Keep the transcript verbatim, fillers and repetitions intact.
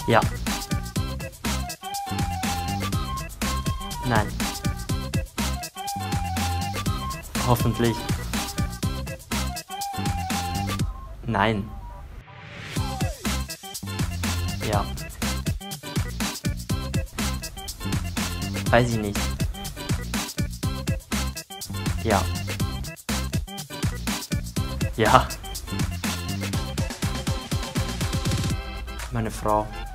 Ja. Nein. Hoffentlich. Nein. Ja. Weiß ich nicht. Ja. Ja. Meine Frau.